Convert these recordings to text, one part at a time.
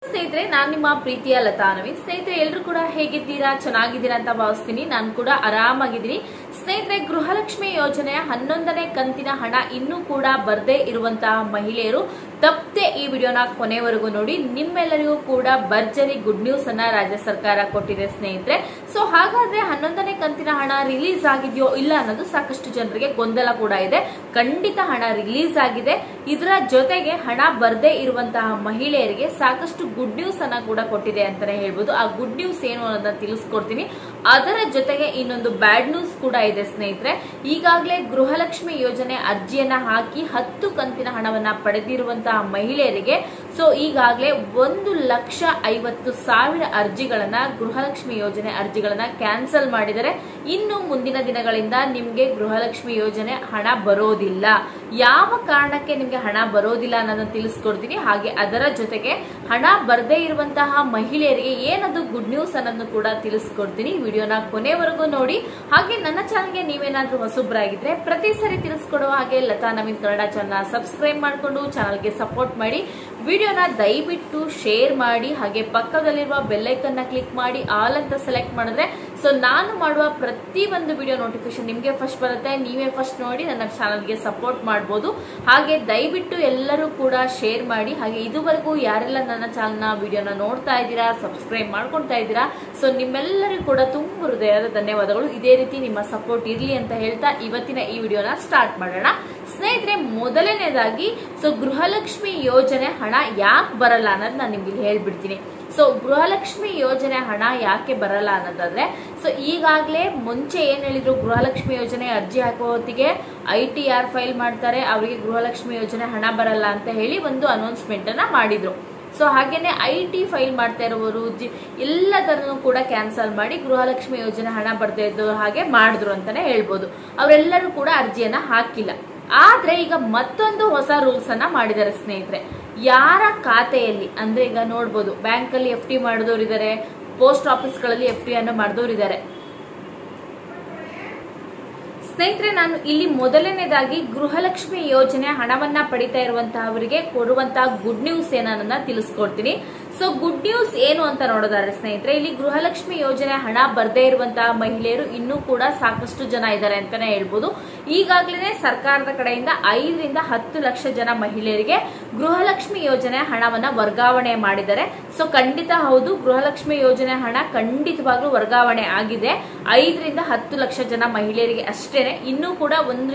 ಸ್ನೇಹಿತರೆ, ನಾನು ನಿಮ್ಮ ಪ್ರೀತಿಯ ಲತಾ ನವೀನ್. ಸ್ನೇಹಿತರೆ, ಎಲ್ಲರೂ ಕೂಡ ಹೇಗಿದ್ದೀರಾ? ಚೆನ್ನಾಗಿದ್ದೀರಾ ಅಂತ ಭಾವಿಸ್ತೀನಿ. ನಾನು ಕೂಡ ಆರಾಮಾಗಿದ್ದೀನಿ. ಸ್ನೇಹಿತರೆ, ಗೃಹಲಕ್ಷ್ಮಿ ಯೋಜನೆಯ 11ನೇ ಕಂತಿನ ಹಣ ಇನ್ನೂ ಕೂಡ ಬರದೇ ಇರುವಂತಹ ಮಹಿಳೆಯರು ತಪ್ಪದೆ ಈ ವಿಡಿಯೋನ ಕೊನೆವರೆಗೂ ನೋಡಿ. ನಿಮ್ಮೆಲ್ಲರಿಗೂ ಕೂಡ ಭರ್ಜರಿ ಗುಡ್ ನ್ಯೂಸ್ ಅನ್ನ ರಾಜ್ಯ ಸರ್ಕಾರ ಕೊಟ್ಟಿದೆ ಸ್ನೇಹಿತರೆ. ಸೊ ಹಾಗಾದ್ರೆ 11ನೇ ಕಂತಿನ ಹಣ ರಿಲೀಸ್ ಆಗಿದೆಯೋ ಇಲ್ಲ ಅನ್ನೋದು ಸಾಕಷ್ಟು ಜನರಿಗೆ ಗೊಂದಲ ಕೂಡ ಇದೆ. ಖಂಡಿತ ಹಣ ರಿಲೀಸ್ ಆಗಿದೆ. ಇದರ ಜೊತೆಗೆ ಹಣ ಬರದೇ ಇರುವಂತಹ ಮಹಿಳೆಯರಿಗೆ ಸಾಕಷ್ಟು ಗುಡ್ ನ್ಯೂಸ್ ಅನ್ನ ಕೂಡ ಕೊಟ್ಟಿದೆ ಅಂತಾನೆ ಹೇಳ್ಬೋದು. ಆ ಗುಡ್ ನ್ಯೂಸ್ ಏನು ಅನ್ನೋದನ್ನ ತಿಳಿಸ್ಕೊಡ್ತೀನಿ. ಅದರ ಜೊತೆಗೆ ಇನ್ನೊಂದು ಬ್ಯಾಡ್ ನ್ಯೂಸ್ ಕೂಡ ಇದೆ ಸ್ನೇಹಿತರೆ. ಈಗಾಗಲೇ ಗೃಹಲಕ್ಷ್ಮಿ ಯೋಜನೆ ಅರ್ಜಿಯನ್ನ ಹಾಕಿ 10 ಕಂತಿನ ಹಣವನ್ನ ಪಡೆದಿರುವಂತಹ ಮಹಿಳೆಯರಿಗೆ ಈಗಾಗಲೇ 1,50,000 ಅರ್ಜಿಗಳನ್ನ ಗೃಹಲಕ್ಷ್ಮಿ ಯೋಜನೆ ಅರ್ಜಿಗಳನ್ನ ಕ್ಯಾನ್ಸಲ್ ಮಾಡಿದರೆ ಇನ್ನು ಮುಂದಿನ ದಿನಗಳಿಂದ ನಿಮ್ಗೆ ಗೃಹಲಕ್ಷ್ಮಿ ಯೋಜನೆ ಹಣ ಬರೋದಿಲ್ಲ. ಯಾವ ಕಾರಣಕ್ಕೆ ನಿಮ್ಗೆ ಹಣ ಬರೋದಿಲ್ಲ ಅನ್ನೋದನ್ನ ತಿಳಿಸ್ಕೊಡ್ತೀನಿ. ಹಾಗೆ ಅದರ ಜೊತೆಗೆ ಹಣ ಬರದೇ ಇರುವಂತಹ ಮಹಿಳೆಯರಿಗೆ ಏನದು ಗುಡ್ ನ್ಯೂಸ್ ಅನ್ನೋದನ್ನು ಕೂಡ ತಿಳಿಸ್ಕೊಡ್ತೀನಿ. ವಿಡಿಯೋನ ಕೊನೆವರೆಗೂ ನೋಡಿ. ಹಾಗೆ ನನ್ನ ಚಾನಲ್ಗೆ ನೀವೇನಾದ್ರೂ ಹೊಸಬ್ರಾಗಿದ್ರೆ ಪ್ರತಿ ಸರಿ ತಿಳಿಸ್ಕೊಡುವ ಹಾಗೆ ಲತಾ ನವೀನ್ ಕನ್ನಡ ಚಾನಲ್ ಸಬ್ಸ್ಕ್ರೈಬ್ ಮಾಡಿಕೊಂಡು ಚಾನಲ್ಗೆ ಸಪೋರ್ಟ್ ಮಾಡಿ. ವಿಡಿಯೋನ ದಯವಿಟ್ಟು ಶೇರ್ ಮಾಡಿ. ಹಾಗೆ ಪಕ್ಕದಲ್ಲಿರುವ ಬೆಲ್ಲೈಕನ್ ನ ಕ್ಲಿಕ್ ಮಾಡಿ ಆಲ್ ಅಂತ ಸೆಲೆಕ್ಟ್ ಮಾಡಿದ್ರೆ ನಾನು ಮಾಡುವ ಪ್ರತಿ ಒಂದು ವಿಡಿಯೋ ನೋಟಿಫಿಕೇಶನ್ ನಿಮ್ಗೆ ಫಸ್ಟ್ ಬರುತ್ತೆ. ನೀವೇ ಫಸ್ಟ್ ನೋಡಿ ನನ್ನ ಚಾನಲ್ಗೆ ಸಪೋರ್ಟ್ ಮಾಡಬಹುದು. ಹಾಗೆ ದಯವಿಟ್ಟು ಎಲ್ಲರೂ ಕೂಡ ಶೇರ್ ಮಾಡಿ. ಹಾಗೆ ಇದುವರೆಗೂ ಯಾರೆಲ್ಲ ನನ್ನ ಚಾನಲ್ನ ವಿಡಿಯೋನ ನೋಡ್ತಾ ಇದ್ದೀರಾ, ಸಬ್ಸ್ಕ್ರೈಬ್ ಮಾಡ್ಕೊಳ್ತಾ ಇದ್ದೀರಾ, ನಿಮ್ಮೆಲ್ಲರಿಗೂ ಕೂಡ ತುಂಬ ಹೃದಯದ ಧನ್ಯವಾದಗಳು. ಇದೇ ರೀತಿ ನಿಮ್ಮ ಸಪೋರ್ಟ್ ಇರ್ಲಿ ಅಂತ ಹೇಳ್ತಾ ಇವತ್ತಿನ ಈ ವಿಡಿಯೋನ ಸ್ಟಾರ್ಟ್ ಮಾಡೋಣ. ಸ್ನೇಹಿತರೆ, ಮೊದಲನೇದಾಗಿ ಗೃಹಲಕ್ಷ್ಮಿ ಯೋಜನೆ ಹಣ ಯಾಕೆ ಬರಲ್ಲ ಅನ್ನೋದು ನಾನು ನಿಮ್ಗೆ ಹೇಳ್ಬಿಡ್ತೀನಿ. ಗೃಹಲಕ್ಷ್ಮಿ ಯೋಜನೆ ಹಣ ಯಾಕೆ ಬರಲ್ಲ ಅನ್ನೋದಾದ್ರೆ ಈಗಾಗಲೇ ಮುಂಚೆ ಏನ್ ಹೇಳಿದ್ರು, ಗೃಹಲಕ್ಷ್ಮಿ ಯೋಜನೆ ಅರ್ಜಿ ಹಾಕುವ ಹೊತ್ತಿಗೆ ITR ಫೈಲ್ ಮಾಡ್ತಾರೆ, ಅವರಿಗೆ ಗೃಹಲಕ್ಷ್ಮಿ ಯೋಜನೆ ಹಣ ಬರಲ್ಲ ಅಂತ ಹೇಳಿ ಒಂದು ಅನೌನ್ಸ್ಮೆಂಟ್ ಅನ್ನ ಮಾಡಿದ್ರು. ಹಾಗೇನೆ IT ಫೈಲ್ ಮಾಡ್ತಾ ಇರೋರು ಎಲ್ಲದನ್ನು ಕೂಡ ಕ್ಯಾನ್ಸಲ್ ಮಾಡಿ ಗೃಹಲಕ್ಷ್ಮಿ ಯೋಜನೆ ಹಣ ಬರ್ತಾ ಇದ್ದು ಹಾಗೆ ಮಾಡಿದ್ರು ಅಂತಾನೆ ಹೇಳ್ಬೋದು. ಅವರೆಲ್ಲರೂ ಕೂಡ ಅರ್ಜಿಯನ್ನ ಹಾಕಿಲ್ಲ. ಆದ್ರೆ ಈಗ ಮತ್ತೊಂದು ಹೊಸ ರೂಲ್ಸ್ ಅನ್ನ ಮಾಡಿದ್ದಾರೆ ಸ್ನೇಹಿತರೆ. ಯಾರ ಖಾತೆಯಲ್ಲಿ ಅಂದ್ರೆ ಈಗ ನೋಡ್ಬೋದು, ಬ್ಯಾಂಕ್ ಅಲ್ಲಿ FD ಮಾಡಿದವರು ಇದ್ದಾರೆ, ಪೋಸ್ಟ್ ಆಫೀಸ್ ಗಳಲ್ಲಿ FD ಅನ್ನು ಮಾಡಿದವರು ಇದ್ದಾರೆ. ಸ್ನೇಹಿತರೆ, ನಾನು ಇಲ್ಲಿ ಮೊದಲನೇದಾಗಿ ಗೃಹಲಕ್ಷ್ಮಿ ಯೋಜನೆ ಹಣವನ್ನ ಪಡಿತಾ ಇರುವಂತಹವರಿಗೆ ಕೊಡುವಂತಹ ಗುಡ್ ನ್ಯೂಸ್ ಏನನ್ನ ತಿಳಿಸ್ಕೊಡ್ತೀನಿ. ಗುಡ್ ನ್ಯೂಸ್ ಏನು ಅಂತ ನೋಡೋದಾದ್ರೆ ಸ್ನೇಹಿತರೆ, ಇಲ್ಲಿ ಗೃಹಲಕ್ಷ್ಮಿ ಯೋಜನೆ ಹಣ ಬರದೇ ಇರುವಂತಹ ಮಹಿಳೆಯರು ಇನ್ನೂ ಕೂಡ ಸಾಕಷ್ಟು ಜನ ಇದ್ದಾರೆ ಅಂತಾನೆ ಹೇಳ್ಬೋದು. ಈಗಾಗಲೇ ಸರ್ಕಾರದ ಕಡೆಯಿಂದ 5ರಿಂದ 10 ಲಕ್ಷ ಜನ ಮಹಿಳೆಯರಿಗೆ ಗೃಹಲಕ್ಷ್ಮಿ ಯೋಜನೆ ಹಣವನ್ನ ವರ್ಗಾವಣೆ ಮಾಡಿದ್ದಾರೆ. ಖಂಡಿತ ಹೌದು, ಗೃಹಲಕ್ಷ್ಮಿ ಯೋಜನೆ ಹಣ ಖಂಡಿತವಾಗ್ಲೂ ವರ್ಗಾವಣೆ ಆಗಿದೆ. 5ರಿಂದ 10 ಲಕ್ಷ ಜನ ಮಹಿಳೆಯರಿಗೆ ಅಷ್ಟೇನೆ. ಇನ್ನೂ ಕೂಡ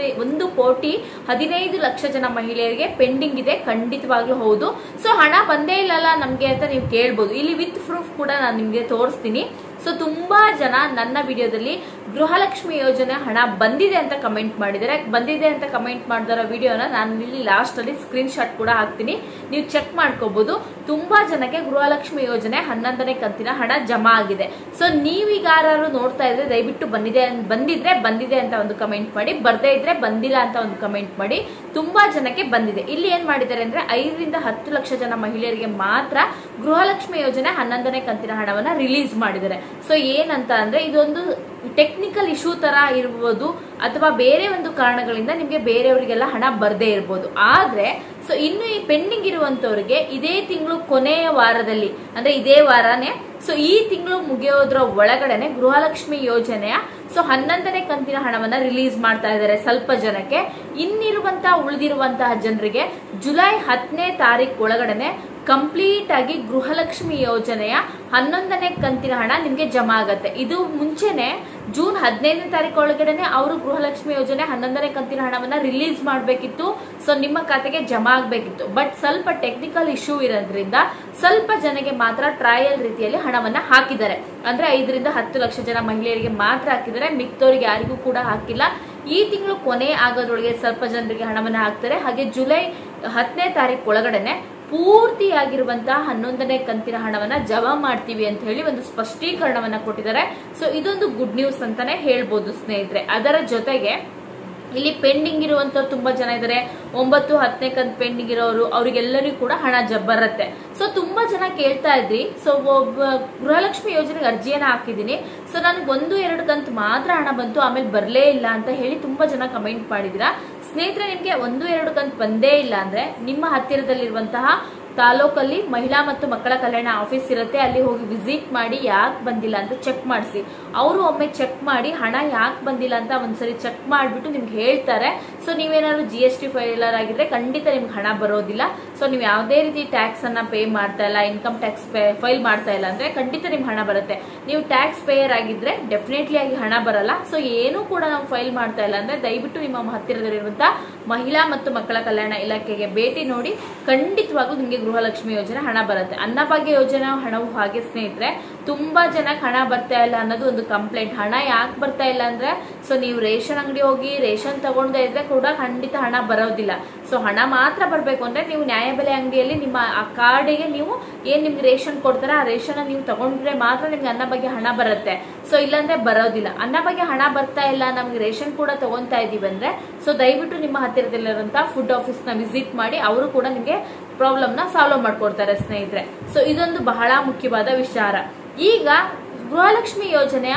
1,15,00,000 ಜನ ಮಹಿಳೆಯರಿಗೆ ಪೆಂಡಿಂಗ್ ಇದೆ. ಖಂಡಿತವಾಗ್ಲೂ ಹೌದು. ಹಣ ಬಂದೇ ಇಲ್ಲಲ್ಲ ನಮ್ಗೆ ಅಂತ ನೀವು ಕೇಳ್ಬೋದು. ಇಲ್ಲಿ ವಿತ್ ಪ್ರೂಫ್ ಕೂಡ ನಾನು ನಿಮ್ಗೆ ತೋರಿಸ್ತೀನಿ. ತುಂಬಾ ಜನ ನನ್ನ ವಿಡಿಯೋದಲ್ಲಿ ಗೃಹಲಕ್ಷ್ಮಿ ಯೋಜನೆ ಹಣ ಬಂದಿದೆ ಅಂತ ಕಮೆಂಟ್ ಮಾಡಿದರೆ, ಬಂದಿದೆ ಅಂತ ಕಮೆಂಟ್ ಮಾಡಿದರ ವಿಡಿಯೋನ ನಾನು ಇಲ್ಲಿ ಲಾಸ್ಟ್ ಅಲ್ಲಿ ಸ್ಕ್ರೀನ್ ಶಾಟ್ ಕೂಡ ಹಾಕ್ತೀನಿ, ನೀವು ಚೆಕ್ ಮಾಡ್ಕೋಬಹುದು. ತುಂಬಾ ಜನಕ್ಕೆ ಗೃಹಲಕ್ಷ್ಮಿ ಯೋಜನೆ 11ನೇ ಕಂತಿನ ಹಣ ಜಮಾ ಆಗಿದೆ. ನೀವೀಗ ಯಾರು ನೋಡ್ತಾ ಇದ್ರೆ ದಯವಿಟ್ಟು ಬಂದಿದ್ರೆ ಬಂದಿದೆ ಅಂತ ಒಂದು ಕಮೆಂಟ್ ಮಾಡಿ, ಬರ್ದೇ ಇದ್ರೆ ಬಂದಿಲ್ಲ ಅಂತ ಒಂದು ಕಮೆಂಟ್ ಮಾಡಿ. ತುಂಬಾ ಜನಕ್ಕೆ ಬಂದಿದೆ. ಇಲ್ಲಿ ಏನ್ ಮಾಡಿದ್ದಾರೆ ಅಂದ್ರೆ 5ರಿಂದ 10 ಲಕ್ಷ ಜನ ಮಹಿಳೆಯರಿಗೆ ಮಾತ್ರ ಗೃಹಲಕ್ಷ್ಮಿ ಯೋಜನೆ 11ನೇ ಕಂತಿನ ಹಣವನ್ನ ರಿಲೀಸ್ ಮಾಡಿದ್ದಾರೆ. ಏನಂತ ಅಂದ್ರೆ ಇದೊಂದು ಟೆಕ್ನಿಕಲ್ ಇಶ್ಯೂ ತರ ಇರಬಹುದು, ಅಥವಾ ಬೇರೆ ಒಂದು ಕಾರಣಗಳಿಂದ ನಿಮ್ಗೆ ಬೇರೆಯವರಿಗೆಲ್ಲ ಹಣ ಬರದೇ ಇರಬಹುದು. ಆದ್ರೆ ಇನ್ನು ಈ ಪೆಂಡಿಂಗ್ ಇರುವಂತವರಿಗೆ ಇದೇ ತಿಂಗಳು ಕೊನೆಯ ವಾರದಲ್ಲಿ, ಅಂದ್ರೆ ಇದೇ ವಾರನೇ, ಈ ತಿಂಗಳು ಮುಗಿಯೋದ್ರ ಒಳಗಡೆನೆ ಗೃಹಲಕ್ಷ್ಮಿ ಯೋಜನೆಯ 11ನೇ ಕಂತಿನ ಹಣವನ್ನ ರಿಲೀಸ್ ಮಾಡ್ತಾ ಇದ್ದಾರೆ ಸ್ವಲ್ಪ ಜನಕ್ಕೆ. ಉಳಿದಿರುವಂತಹ ಜನರಿಗೆ ಜುಲೈ 10ನೇ ತಾರೀಕು ಒಳಗಡೆನೆ ಕಂಪ್ಲೀಟ್ ಆಗಿ ಗೃಹಲಕ್ಷ್ಮಿ ಯೋಜನೆಯ 11ನೇ ಕಂತಿನ ಹಣ ನಿಮ್ಗೆ ಜಮಾ ಆಗತ್ತೆ. ಇದು ಮುಂಚೆನೆ ಜೂನ್ 15ನೇ ತಾರೀಕು ಒಳಗಡೆನೆ ಅವರು ಗೃಹಲಕ್ಷ್ಮಿ ಯೋಜನೆ 11ನೇ ಕಂತಿನ ಹಣವನ್ನ ರಿಲೀಸ್ ಮಾಡಬೇಕಿತ್ತು. ನಿಮ್ಮ ಖಾತೆಗೆ ಜಮಾ ಆಗ್ಬೇಕಿತ್ತು. ಬಟ್ ಸ್ವಲ್ಪ ಟೆಕ್ನಿಕಲ್ ಇಶ್ಯೂ ಇರೋದ್ರಿಂದ ಸ್ವಲ್ಪ ಜನಕ್ಕೆ ಮಾತ್ರ ಟ್ರಯಲ್ ರೀತಿಯಲ್ಲಿ ಹಣವನ್ನ ಹಾಕಿದ್ದಾರೆ. ಅಂದ್ರೆ 5ರಿಂದ 10 ಲಕ್ಷ ಜನ ಮಹಿಳೆಯರಿಗೆ ಮಾತ್ರ ಹಾಕಿದ್ದಾರೆ, ಮಿಕ್ತವರಿಗೆ ಯಾರಿಗೂ ಕೂಡ ಹಾಕಿಲ್ಲ. ಈ ತಿಂಗಳು ಕೊನೆ ಆಗೋದ್ರೊಳಗೆ ಸ್ವಲ್ಪ ಜನರಿಗೆ ಹಣವನ್ನ ಹಾಕ್ತಾರೆ. ಹಾಗೆ ಜುಲೈ 10ನೇ ತಾರೀಕು ಒಳಗಡೆನೆ ಪೂರ್ತಿಯಾಗಿರುವಂತಹ 11ನೇ ಕಂತಿನ ಹಣವನ್ನ ಜಮಾ ಮಾಡ್ತೀವಿ ಅಂತ ಹೇಳಿ ಒಂದು ಸ್ಪಷ್ಟೀಕರಣವನ್ನ ಕೊಟ್ಟಿದ್ದಾರೆ. ಇದೊಂದು ಗುಡ್ ನ್ಯೂಸ್ ಅಂತಾನೆ ಹೇಳ್ಬೋದು ಸ್ನೇಹಿತರೆ. ಅದರ ಜೊತೆಗೆ ಇಲ್ಲಿ ಪೆಂಡಿಂಗ್ ಇರುವಂತವ್ರು ತುಂಬಾ ಜನ ಇದ್ದಾರೆ. 9, 10ನೇ ಕಂತು ಪೆಂಡಿಂಗ್ ಇರೋರು ಅವರಿಗೆಲ್ಲರಿಗೂ ಕೂಡ ಹಣ ಬರುತ್ತೆ. ತುಂಬಾ ಜನ ಕೇಳ್ತಾ ಇದ್ರಿ, ಗೃಹಲಕ್ಷ್ಮಿ ಯೋಜನೆಗೆ ಅರ್ಜಿಯನ್ನ ಹಾಕಿದೀನಿ, ನನಗೆ 1-2 ಕಂತು ಮಾತ್ರ ಹಣ ಬಂತು, ಆಮೇಲೆ ಬರ್ಲೇ ಇಲ್ಲ ಅಂತ ಹೇಳಿ ತುಂಬಾ ಜನ ಕಮೆಂಟ್ ಮಾಡಿದಿರಾ. ಸ್ನೇಹಿತರೆ, ನಿಮ್ಗೆ 1-2 ಕಂತು ಬಂದೇ ಇಲ್ಲ ಅಂದ್ರೆ ನಿಮ್ಮ ಹತ್ತಿರದಲ್ಲಿರುವಂತಹ ತಾಲೂಕಲ್ಲಿ ಮಹಿಳಾ ಮತ್ತು ಮಕ್ಕಳ ಕಲ್ಯಾಣ ಆಫೀಸ್ ಇರುತ್ತೆ, ಅಲ್ಲಿ ಹೋಗಿ ವಿಸಿಟ್ ಮಾಡಿ ಯಾಕೆ ಬಂದಿಲ್ಲ ಅಂತ ಚೆಕ್ ಮಾಡಿಸಿ. ಅವರು ಒಮ್ಮೆ ಚೆಕ್ ಮಾಡಿ ಹಣ ಯಾಕೆ ಬಂದಿಲ್ಲ ಅಂತ ಒಂದ್ಸರಿ ಚೆಕ್ ಮಾಡಿಬಿಟ್ಟು ನಿಮ್ಗೆ ಹೇಳ್ತಾರೆ. ಸೊ ನೀವೇನಾದ್ರು GST ಫೈಲರ್ ಆಗಿದ್ರೆ ಖಂಡಿತ ನಿಮ್ಗೆ ಹಣ ಬರೋದಿಲ್ಲ. ಸೊ ನೀವು ಯಾವುದೇ ರೀತಿ ಟ್ಯಾಕ್ಸ್ ಅನ್ನ ಪೇ ಮಾಡ್ತಾ ಇಲ್ಲ, ಇನ್ಕಮ್ ಟ್ಯಾಕ್ಸ್ ಫೈಲ್ ಮಾಡ್ತಾ ಇಲ್ಲ ಅಂದ್ರೆ ಖಂಡಿತ ನಿಮ್ಗೆ ಹಣ ಬರುತ್ತೆ. ನೀವು ಟ್ಯಾಕ್ಸ್ ಪೇಯರ್ ಆಗಿದ್ರೆ ಡೆಫಿನೆಟ್ಲಿ ಆಗಿ ಹಣ ಬರಲ್ಲ. ಸೊ ಏನು ಕೂಡ ನಾವು ಫೈಲ್ ಮಾಡ್ತಾ ಇಲ್ಲ ಅಂದ್ರೆ ದಯವಿಟ್ಟು ನಿಮ್ಮ ಹತ್ತಿರದಲ್ಲಿರುವಂತಹ ಮಹಿಳಾ ಮತ್ತು ಮಕ್ಕಳ ಕಲ್ಯಾಣ ಇಲಾಖೆಗೆ ಭೇಟಿ ನೋಡಿ. ಖಂಡಿತವಾಗ್ಲೂ ನಿಮ್ಗೆ ಗೃಹಲಕ್ಷ್ಮಿ ಯೋಜನೆ ಹಣ ಬರುತ್ತೆ. ಅನ್ನಭಾಗ್ಯ ಯೋಜನೆ ಹಣವು ಹಾಗೆ ಸ್ನೇಹಿತರೆ, ತುಂಬಾ ಜನಕ್ಕೆ ಹಣ ಬರ್ತಾ ಇಲ್ಲ ಅನ್ನೋದು ಒಂದು ಕಂಪ್ಲೇಂಟ್. ಹಣ ಯಾಕೆ ಬರ್ತಾ ಇಲ್ಲ ಅಂದ್ರೆ, ಸೊ ನೀವು ರೇಷನ್ ಅಂಗಡಿ ಹೋಗಿ ರೇಷನ್ ತಗೊಂಡೇ ಇದ್ರೆ ಕೂಡ ಖಂಡಿತ ಹಣ ಬರೋದಿಲ್ಲ. ಸೊ ಹಣ ಮಾತ್ರ ಬರ್ಬೇಕು ಅಂದ್ರೆ ನೀವು ನ್ಯಾಯಬೆಲೆ ಅಂಗಡಿಯಲ್ಲಿ ನಿಮ್ಮ ಆ ಕಾರ್ಡಿಗೆ ನೀವು ಏನ್ ನಿಮ್ಗೆ ರೇಷನ್ ಕೊಡ್ತಾರೆ ಆ ರೇಷನ್ ನೀವು ತಗೊಂಡ್ರೆ ಮಾತ್ರ ನಿಮ್ಗೆ ಅನ್ನಭಾಗ್ಯ ಹಣ ಬರುತ್ತೆ. ಸೊ ಇಲ್ಲಾಂದ್ರೆ ಬರೋದಿಲ್ಲ. ಅನ್ನಭಾಗ್ಯ ಹಣ ಬರ್ತಾ ಇಲ್ಲ, ನಮ್ಗೆ ರೇಷನ್ ಕೂಡ ತಗೊಂತಾ ಇದೀವಿ ಅಂದ್ರೆ ಸೊ ದಯವಿಟ್ಟು ನಿಮ್ಮ ಹತ್ತಿರದಲ್ಲಿರುವಂತಹ ಫುಡ್ ಆಫೀಸ್ ನ ವಿಸಿಟ್ ಮಾಡಿ, ಅವರು ಕೂಡ ನಿಮ್ಗೆ ಪ್ರಾಬ್ಲಮ್ ನ ಸಾಲ್ವ್ ಮಾಡ್ಕೊಡ್ತಾರೆ ಸ್ನೇಹಿತರೆ. ಸೊ ಇದೊಂದು ಬಹಳ ಮುಖ್ಯವಾದ ವಿಚಾರ. ಈಗ ಗೃಹಲಕ್ಷ್ಮಿ ಯೋಜನೆಯ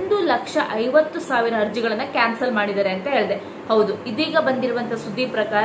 1,50,000 ಅರ್ಜಿಗಳನ್ನ ಕ್ಯಾನ್ಸಲ್ ಮಾಡಿದ್ದಾರೆ ಅಂತ ಹೇಳಿದೆ. ಹೌದು, ಇದೀಗ ಬಂದಿರುವಂತಹ ಸುದ್ದಿ ಪ್ರಕಾರ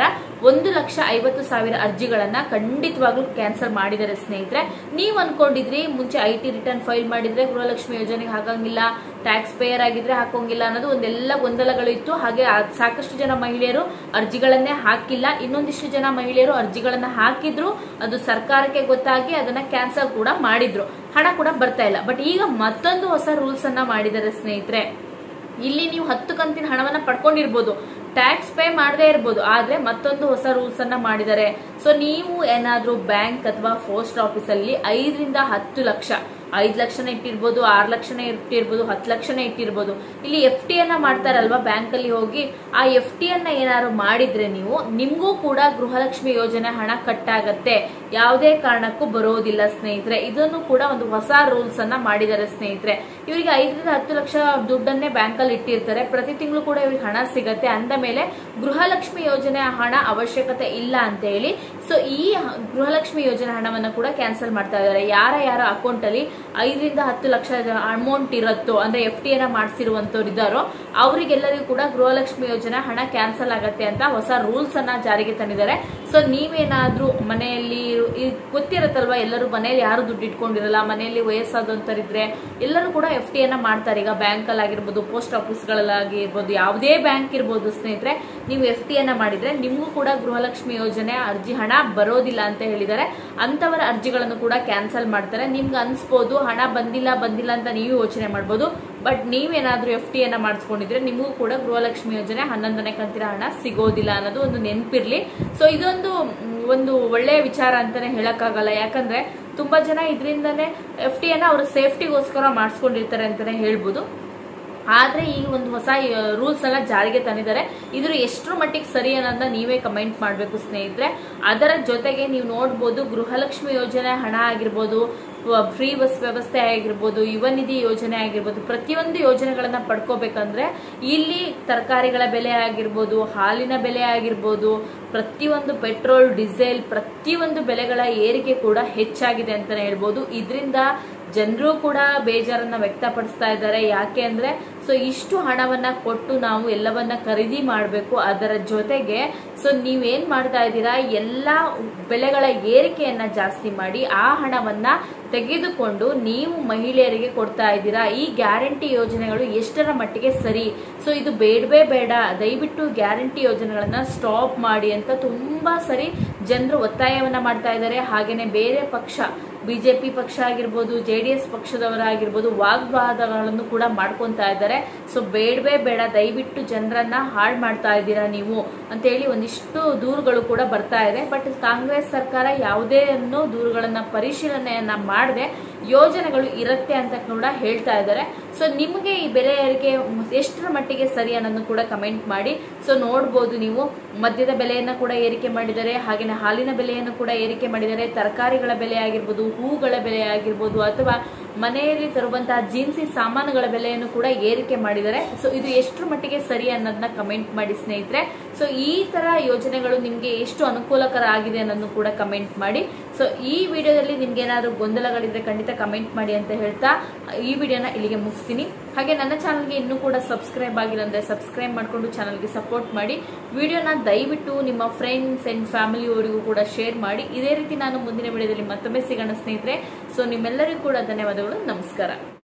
1,50,000 ಅರ್ಜಿಗಳನ್ನ ಖಂಡಿತವಾಗ್ಲೂ ಕ್ಯಾನ್ಸಲ್ ಮಾಡಿದ್ದಾರೆ ಸ್ನೇಹಿತರೆ. ನೀವ್ ಅನ್ಕೊಂಡಿದ್ರಿ ಮುಂಚೆ IT ರಿಟರ್ನ್ ಫೈಲ್ ಮಾಡಿದ್ರೆ ಗೃಹಲಕ್ಷ್ಮಿ ಯೋಜನೆಗೆ ಹಾಕಂಗಿಲ್ಲ, ಟ್ಯಾಕ್ಸ್ ಪೇಯರ್ ಆಗಿದ್ರೆ ಹಾಕೋಂಗಿಲ್ಲ ಅನ್ನೋದು ಒಂದೆಲ್ಲ ಗೊಂದಲಗಳು ಇತ್ತು. ಹಾಗೆ ಸಾಕಷ್ಟು ಜನ ಮಹಿಳೆಯರು ಅರ್ಜಿಗಳನ್ನೇ ಹಾಕಿಲ್ಲ, ಇನ್ನೊಂದಿಷ್ಟು ಜನ ಮಹಿಳೆಯರು ಅರ್ಜಿಗಳನ್ನ ಹಾಕಿದ್ರು, ಅದು ಸರ್ಕಾರಕ್ಕೆ ಗೊತ್ತಾಗಿ ಅದನ್ನ ಕ್ಯಾನ್ಸಲ್ ಕೂಡ ಮಾಡಿದ್ರು, ಹಣ ಕೂಡ ಬರ್ತಾ ಇಲ್ಲ. ಬಟ್ ಈಗ ಮತ್ತೊಂದು ಹೊಸ ರೂಲ್ಸ್ ಅನ್ನ ಮಾಡಿದ್ದಾರೆ ಸ್ನೇಹಿತರೆ. ಇಲ್ಲಿ ನೀವು 10 ಕಂತಿನ ಹಣವನ್ನ ಪಡ್ಕೊಂಡಿರ್ಬೋದು, ಟ್ಯಾಕ್ಸ್ ಪೇ ಮಾಡದೇ ಇರ್ಬೋದು, ಆದ್ರೆ ಮತ್ತೊಂದು ಹೊಸ ರೂಲ್ಸ್ ಅನ್ನ ಮಾಡಿದ್ದಾರೆ. ಸೊ ನೀವು ಏನಾದ್ರೂ ಬ್ಯಾಂಕ್ ಅಥವಾ ಪೋಸ್ಟ್ ಆಫೀಸ್ ಅಲ್ಲಿ 5 ರಿಂದ 10 ಲಕ್ಷ, 5 ಲಕ್ಷನ ಇಟ್ಟಿರ್ಬೋದು, 6 ಲಕ್ಷನ ಇಟ್ಟಿರ್ಬೋದು, 10 ಲಕ್ಷನ ಇಟ್ಟಿರ್ಬೋದು. ಇಲ್ಲಿ FT ಅನ್ನ ಮಾಡ್ತಾರಲ್ವಾ ಬ್ಯಾಂಕ್ ಅಲ್ಲಿ ಹೋಗಿ, ಆ FT ಅನ್ನ ಏನಾದ್ರು ಮಾಡಿದ್ರೆ ನೀವು ನಿಮ್ಗೂ ಕೂಡ ಗೃಹಲಕ್ಷ್ಮಿ ಯೋಜನೆ ಹಣ ಕಟ್ ಆಗತ್ತೆ, ಯಾವುದೇ ಕಾರಣಕ್ಕೂ ಬರೋದಿಲ್ಲ ಸ್ನೇಹಿತರೆ. ಇದನ್ನು ಕೂಡ ಒಂದು ಹೊಸ ರೂಲ್ಸ್ ಅನ್ನ ಮಾಡಿದ್ದಾರೆ ಸ್ನೇಹಿತರೆ. ಇವರಿಗೆ 5 ರಿಂದ 10 ಲಕ್ಷ ದುಡ್ಡನ್ನೇ ಬ್ಯಾಂಕ್ ಅಲ್ಲಿ ಇಟ್ಟಿರ್ತಾರೆ, ಪ್ರತಿ ತಿಂಗಳು ಕೂಡ ಇವ್ರಿಗೆ ಹಣ ಸಿಗತ್ತೆ. ಅಂದ ಮೇಲೆ ಗೃಹಲಕ್ಷ್ಮಿ ಯೋಜನೆ ಹಣ ಅವಶ್ಯಕತೆ ಇಲ್ಲ ಅಂತ ಹೇಳಿ ಸೊ ಈ ಗೃಹಲಕ್ಷ್ಮಿ ಯೋಜನೆ ಹಣವನ್ನ ಕೂಡ ಕ್ಯಾನ್ಸಲ್ ಮಾಡ್ತಾ ಇದ್ದಾರೆ. ಯಾರ ಅಕೌಂಟ್ ಅಲ್ಲಿ 5 ರಿಂದ 10 ಲಕ್ಷ ಅಮೌಂಟ್ ಇರುತ್ತೋ ಅಂದ್ರೆ FT ಅನ್ನ ಮಾಡಿಸಿರುವಂತವ್ರು ಇದ್ದಾರೋ ಅವರಿಗೆಲ್ಲರಿಗೂ ಕೂಡ ಗೃಹಲಕ್ಷ್ಮಿ ಯೋಜನೆ ಹಣ ಕ್ಯಾನ್ಸಲ್ ಆಗತ್ತೆ ಅಂತ ಹೊಸ ರೂಲ್ಸ್ ಅನ್ನ ಜಾರಿಗೆ ತಂದಿದ್ದಾರೆ. ಸೊ ನೀವೇನಾದ್ರೂ ಮನೆಯಲ್ಲಿ ಗೊತ್ತಿರತ್ತಲ್ವಾ, ಎಲ್ಲರೂ ಮನೆಯಲ್ಲಿ ಯಾರು ದುಡ್ಡು ಇಟ್ಕೊಂಡಿರಲ್ಲ, ಮನೆಯಲ್ಲಿ ವಯಸ್ಸಾದಂತರಿದ್ರೆ ಎಲ್ಲರೂ ಕೂಡ FT ಅನ್ನ ಮಾಡ್ತಾರೆ. ಈಗ ಬ್ಯಾಂಕ್ ಅಲ್ಲಿ ಆಗಿರ್ಬೋದು, ಪೋಸ್ಟ್ ಆಫೀಸ್ ಗಳಾಗಿರ್ಬೋದು, ಯಾವುದೇ ಬ್ಯಾಂಕ್ ಇರ್ಬೋದು ಸ್ನೇಹಿತರೆ, ನೀವು FT ಅನ್ನ ಮಾಡಿದ್ರೆ ನಿಮ್ಗೂ ಕೂಡ ಗೃಹಲಕ್ಷ್ಮಿ ಯೋಜನೆ ಅರ್ಜಿ ಹಣ ಬರೋದಿಲ್ಲ ಅಂತ ಹೇಳಿದ್ದಾರೆ. ಅಂತವರ ಅರ್ಜಿಗಳನ್ನು ಕೂಡ ಕ್ಯಾನ್ಸಲ್ ಮಾಡ್ತಾರೆ. ನಿಮ್ಗೆ ಅನ್ಸ್ಬೋದು ಹಣ ಬಂದಿಲ್ಲ ಅಂತ ನೀವು ಯೋಚನೆ ಮಾಡ್ಬೋದು. ಬಟ್ ನೀವೇನಾದ್ರೂ FT ಅನ್ನ ಮಾಡಿಸ್ಕೊಂಡಿದ್ರೆ ನಿಮಗೂ ಕೂಡ ಗೃಹಲಕ್ಷ್ಮಿ ಯೋಜನೆ 11ನೇ ಕಂತಿನ ಹಣ ಸಿಗೋದಿಲ್ಲ ಅನ್ನೋದು ಒಂದು ನೆನಪಿರ್ಲಿ. ಸೊ ಇದೊಂದು ಒಳ್ಳೆಯ ವಿಚಾರ ಅಂತಾನೆ ಹೇಳಕ್ಕಾಗಲ್ಲ. ಯಾಕಂದ್ರೆ ತುಂಬಾ ಜನ ಇದರಿಂದಾನೇ FT ಅನ್ನ ಅವ್ರ ಸೇಫ್ಟಿಗೋಸ್ಕರ ಮಾಡಿಸ್ಕೊಂಡಿರ್ತಾರೆ ಅಂತಾನೆ ಹೇಳ್ಬೋದು. ಆದ್ರೆ ಈ ಒಂದು ಹೊಸ ರೂಲ್ಸ್ ಎಲ್ಲ ಜಾರಿಗೆ ತಂದಿದ್ದಾರೆ. ಇದ್ರ ಎಷ್ಟರ ಮಟ್ಟಿಗೆ ಸರಿ ಅನ್ನೋದನ್ನ ನೀವೇ ಕಮೆಂಟ್ ಮಾಡ್ಬೇಕು ಸ್ನೇಹಿತರೆ. ಅದರ ಜೊತೆಗೆ ನೀವು ನೋಡ್ಬೋದು, ಗೃಹಲಕ್ಷ್ಮಿ ಯೋಜನೆ ಹಣ ಆಗಿರ್ಬೋದು, ಫ್ರೀ ಬಸ್ ವ್ಯವಸ್ಥೆ ಆಗಿರ್ಬೋದು, ಯುವ ನಿಧಿ ಯೋಜನೆ ಆಗಿರ್ಬೋದು, ಪ್ರತಿಯೊಂದು ಯೋಜನೆಗಳನ್ನ ಪಡ್ಕೋಬೇಕಂದ್ರೆ ಇಲ್ಲಿ ತರಕಾರಿಗಳ ಬೆಲೆ ಆಗಿರ್ಬೋದು, ಹಾಲಿನ ಬೆಲೆ ಆಗಿರ್ಬೋದು, ಪ್ರತಿಯೊಂದು ಪೆಟ್ರೋಲ್, ಡೀಸೆಲ್, ಪ್ರತಿಯೊಂದು ಬೆಲೆಗಳ ಏರಿಕೆ ಕೂಡ ಹೆಚ್ಚಾಗಿದೆ ಅಂತಾನೆ ಹೇಳ್ಬೋದು. ಇದರಿಂದ ಜನರು ಕೂಡ ಬೇಜಾರನ್ನ ವ್ಯಕ್ತಪಡಿಸ್ತಾ ಇದ್ದಾರೆ. ಯಾಕೆ ಅಂದ್ರೆ ಸೊ ಇಷ್ಟು ಹಣವನ್ನ ಕೊಟ್ಟು ನಾವು ಎಲ್ಲವನ್ನ ಖರೀದಿ ಮಾಡಬೇಕು. ಅದರ ಜೊತೆಗೆ ಸೊ ನೀವೇನ್ ಮಾಡ್ತಾ ಇದ್ದೀರಾ, ಎಲ್ಲಾ ಬೆಲೆಗಳ ಏರಿಕೆಯನ್ನ ಜಾಸ್ತಿ ಮಾಡಿ ಆ ಹಣವನ್ನ ತೆಗೆದುಕೊಂಡು ನೀವು ಮಹಿಳೆಯರಿಗೆ ಕೊಡ್ತಾ ಇದ್ದೀರಾ. ಈ ಗ್ಯಾರಂಟಿ ಯೋಜನೆಗಳು ಎಷ್ಟರ ಮಟ್ಟಿಗೆ ಸರಿ? ಸೊ ಇದು ಬೇಡವೇ ಬೇಡ, ದಯವಿಟ್ಟು ಗ್ಯಾರಂಟಿ ಯೋಜನೆಗಳನ್ನ ಸ್ಟಾಪ್ ಮಾಡಿ ಅಂತ ತುಂಬಾ ಸರಿ ಜನರು ಒತ್ತಾಯವನ್ನ ಮಾಡ್ತಾ ಇದ್ದಾರೆ. ಹಾಗೇನೆ ಬೇರೆ ಪಕ್ಷ, BJP ಪಕ್ಷ ಆಗಿರ್ಬೋದು, JDS ಪಕ್ಷದವರಾಗಿರ್ಬೋದು, ವಾಗ್ವಾದಗಳನ್ನು ಕೂಡ ಮಾಡ್ಕೊಂತಾ ಇದ್ದಾರೆ. ಸೊ ಬೇಡವೇ ಬೇಡ, ದಯವಿಟ್ಟು ಜನರನ್ನ ಹಾಳು ಮಾಡ್ತಾ ಇದ್ದೀರಾ ನೀವು ಅಂತ ಹೇಳಿ ಒಂದಿಷ್ಟು ದೂರುಗಳು ಕೂಡ ಬರ್ತಾ ಇದೆ. ಬಟ್ ಕಾಂಗ್ರೆಸ್ ಸರ್ಕಾರ ಯಾವುದೇ ದೂರುಗಳನ್ನ ಪರಿಶೀಲನೆಯನ್ನ ಮಾಡದೆ ಯೋಜನೆಗಳು ಇರುತ್ತೆ ಅಂತ ಕೂಡ ಹೇಳ್ತಾ ಇದ್ದಾರೆ. ಸೊ ನಿಮಗೆ ಈ ಬೆಲೆ ಏರಿಕೆ ಎಷ್ಟರ ಮಟ್ಟಿಗೆ ಸರಿ ಅನ್ನೋದನ್ನು ಕೂಡ ಕಮೆಂಟ್ ಮಾಡಿ. ಸೊ ನೋಡ್ಬೋದು ನೀವು, ಮದ್ಯದ ಬೆಲೆಯನ್ನ ಕೂಡ ಏರಿಕೆ ಮಾಡಿದ್ದಾರೆ, ಹಾಗೆಯೇ ಹಾಲಿನ ಬೆಲೆಯನ್ನು ಕೂಡ ಏರಿಕೆ ಮಾಡಿದ್ದಾರೆ, ತರಕಾರಿಗಳ ಬೆಲೆ ಆಗಿರ್ಬೋದು, ಹೂಗಳ ಬೆಲೆ ಆಗಿರ್ಬೋದು, ಅಥವಾ ಮನೆಯಲ್ಲಿ ತರುವಂತಹ ಜೀನ್ಸಿ ಸಾಮಾನುಗಳ ಬೆಲೆಯನ್ನು ಕೂಡ ಏರಿಕೆ ಮಾಡಿದ್ದಾರೆ. ಸೊ ಇದು ಎಷ್ಟರ ಮಟ್ಟಿಗೆ ಸರಿ ಅನ್ನೋದನ್ನ ಕಮೆಂಟ್ ಮಾಡಿ ಸ್ನೇಹಿತರೆ. ಸೊ ಈ ತರ ಯೋಜನೆಗಳು ನಿಮ್ಗೆ ಎಷ್ಟು ಅನುಕೂಲಕರ ಆಗಿದೆ ಅನ್ನೋದನ್ನು ಕೂಡ ಕಮೆಂಟ್ ಮಾಡಿ. ಸೊ ಈ ವಿಡಿಯೋದಲ್ಲಿ ನಿಮ್ಗೆ ಏನಾದ್ರು ಗೊಂದಲಗಳಿದ್ರೆ ಖಂಡಿತ ಕಮೆಂಟ್ ಮಾಡಿ ಅಂತ ಹೇಳ್ತಾ ಈ ವಿಡಿಯೋನ ಇಲ್ಲಿಗೆ ಮುಗಿಸ್ತೀನಿ. ಹಾಗೆ ನನ್ನ ಚಾನಲ್ಗೆ ಇನ್ನೂ ಕೂಡ ಸಬ್ಸ್ಕ್ರೈಬ್ ಆಗಿಲ್ಲ ಅಂದ್ರೆ ಸಬ್ಸ್ಕ್ರೈಬ್ ಮಾಡ್ಕೊಂಡು ಚಾನಲ್ಗೆ ಸಪೋರ್ಟ್ ಮಾಡಿ. ವಿಡಿಯೋನ ದಯವಿಟ್ಟು ನಿಮ್ಮ ಫ್ರೆಂಡ್ಸ್ ಅಂಡ್ ಫ್ಯಾಮಿಲಿ ಅವರಿಗೂ ಕೂಡ ಶೇರ್ ಮಾಡಿ. ಇದೇ ರೀತಿ ನಾನು ಮುಂದಿನ ವಿಡಿಯೋದಲ್ಲಿ ಮತ್ತೊಮ್ಮೆ ಸಿಗೋಣ ಸ್ನೇಹಿತರೆ. ಸೊ ನಿಮ್ಮೆಲ್ಲರಿಗೂ ಕೂಡ ಧನ್ಯವಾದಗಳು. ನಮಸ್ಕಾರ.